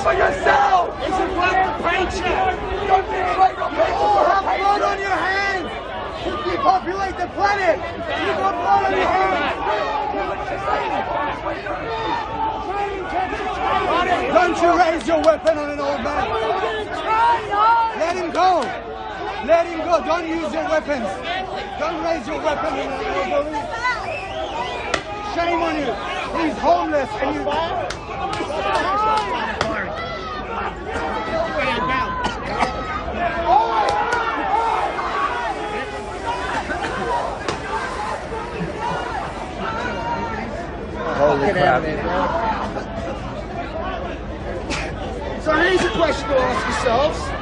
for yourself! It's a black paycheck! Don't be afraid of people You for a have blood paycheck! on your hands to depopulate the planet! You got blood on your hands! Don't you raise your weapon on an old man! Let him go! Let him go! Don't use your weapons! Don't raise your weapon on an elderly! Shame on you! He's homeless and you... Holy crap. So here's a question to ask yourselves.